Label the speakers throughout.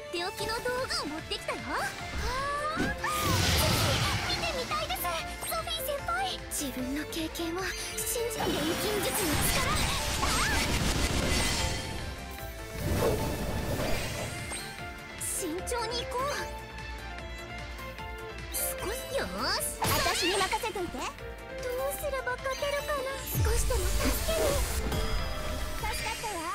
Speaker 1: っておきの道具を持ってきたよ。ぜひ見てみたいです、ソフィー先輩。自分の経験を信じる錬金術の力。慎重に行こう。少しよーし、私に任せといて。どうすれば勝てるかな。少しでも助けに。助かったわ。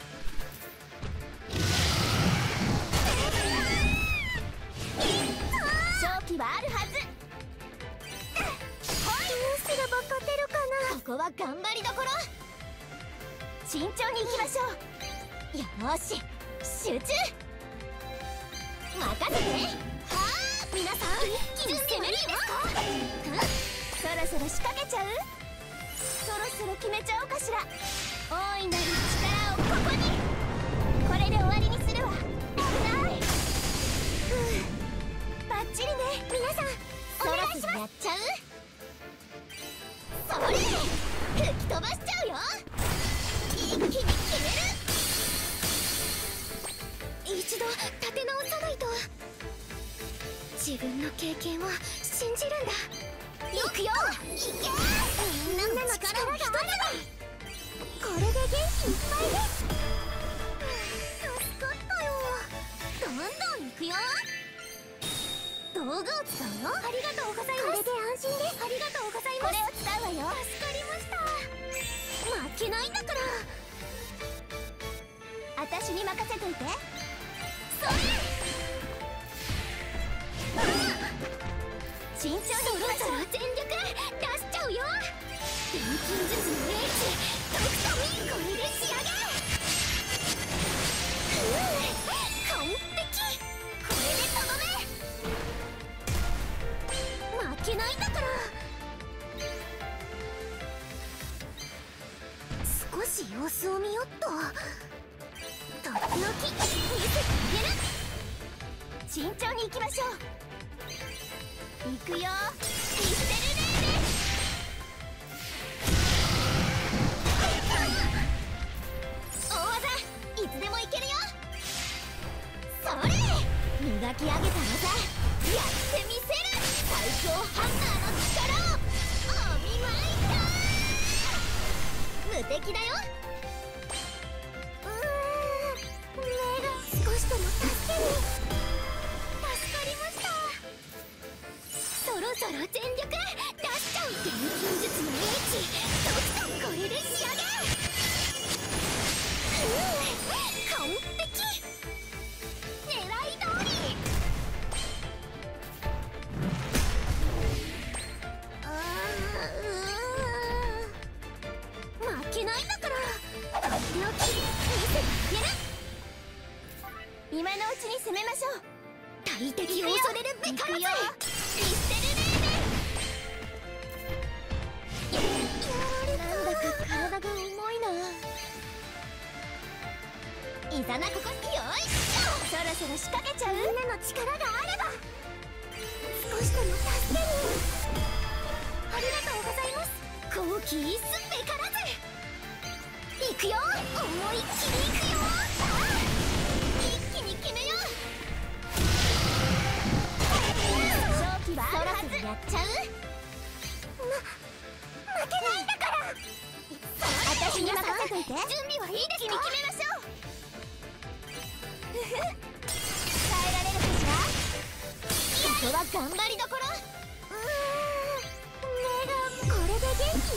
Speaker 1: 勝機はあるはず。どうすれば勝てるかな。ここは頑張りどころ。慎重に行きましょう。よーし、集中。任せて。はあ、皆さん一気に攻めるよ。そろそろ仕掛けちゃう。そろそろ決めちゃおうかしら。大いなる力をここに。これで終わりにするわ。危ない。バッチリね。皆さんお願いします。やっちゃう。それ吹き飛ばしちゃうよ。一気に決める。一度立て直さないと。自分の経験を信じるんだ。行くよ。行け。みんなの力があれば。これで元気いっぱいです。助かったよ。どんどん行くよ。道具を使うよ。ありがとうございます。これで安心です。ありがとうございます。これを使うわよ。助かりました。負けないんだから。私に任せといて。それ。慎重に。そろそろ全力出しちゃうよ。錬金術の英知とくとみ。これで仕上げ。完璧。これでとどめ。負けないんだから。少し様子を見よっと。とっておき見せてあげる。慎重に行きましょう。行くよ。ミステルレーです。大技いつでもいけるよ。それ磨き上げた技やってみせる。最強ハンマーの力をお見舞いだ。無敵だよ。目が少しでも助けに。助かりました。そろそろ全力出しちゃう。錬金術の英知とくとこれで仕上げ。完璧。狙い通り。負けないんだから。とっておき見せてあげる。今のうちに攻めましょう。大敵を恐れるべからず。ミステルレーで。なんだか体が重いな。いざなここ。よいしょ。そろそろ仕掛けちゃう。みんなの力があれば少しでも助けに。ありがとうございます。好奇一寸べからず。行くよ。思いっきり行くよ。一気に決めよう。勝機はあるはず。やっちゃう。負けないんだから。私に任せといて。準備はいいですか。一気に決めましょう。耐えられるかしら。ここは頑張りどころ。目がこれで元気いっぱいです。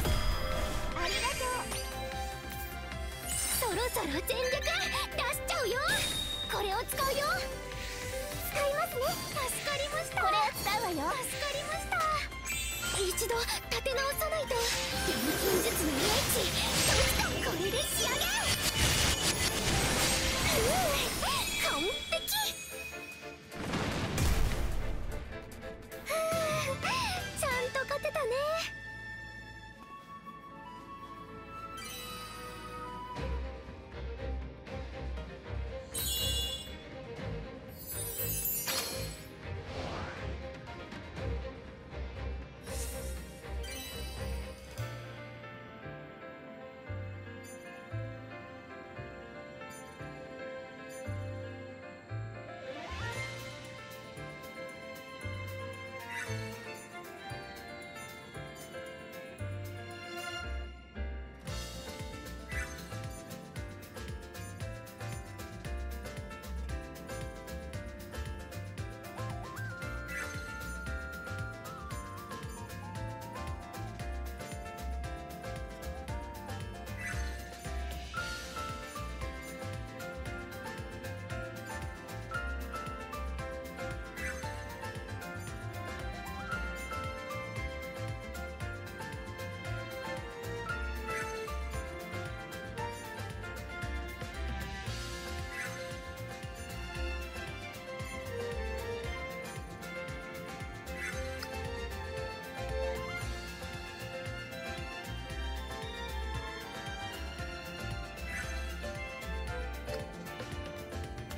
Speaker 1: ありがとう。そろそろ全力出しちゃうよ。これを使うよ。使いますね。助かりました。これを使うわよ。助かりました。一度立て直さないと。錬金術の英知とくとこれで仕上げ。完璧。ちゃんと勝てたね。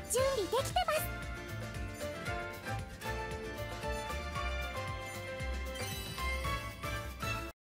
Speaker 1: 準備できてます。